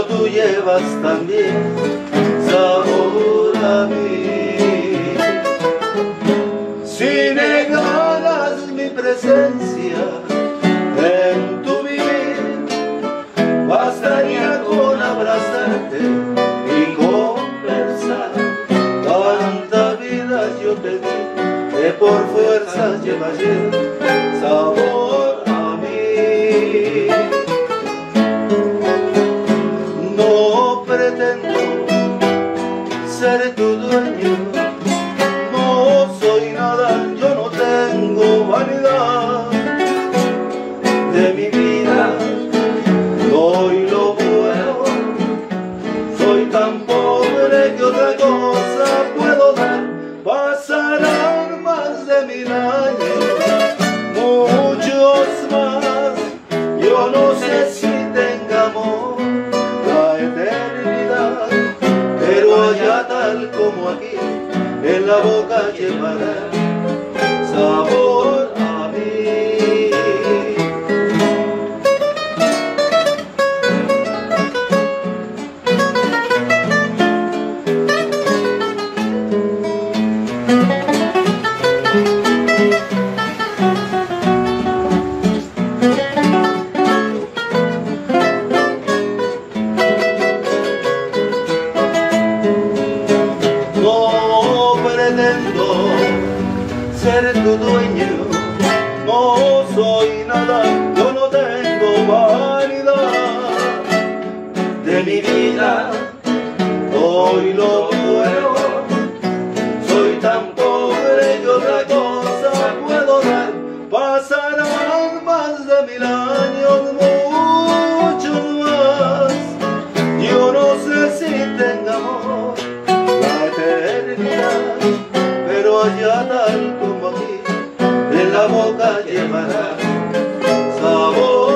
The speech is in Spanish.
tú llevas también sabor a mí. Si negaras mi presencia en tu vivir, bastaría con abrazarte y conversar. Tanta vida yo te di, que por fuerzas llevas sabor a mí. No pretendo ser tu dueño, no soy nada, yo no tengo vanidad de mi vida, doy lo bueno, soy tan pobre que otra cosa puedo dar. Pasarán más de 1000 años, muchos más, yo no sé si tengamos la eternidad, pero allá tal como aquí, en la boca llevará sabor a mí. No pretendo ser tu dueño, no soy nada, yo no tengo vanidad de mi vida, doy lo bueno, soy tan pobre que otra cosa puedo dar. Pasarán más de 1000 años, muchos más, yo no sé si tengamos la eternidad, pero allá tal como aquí, en la boca llevará sabor.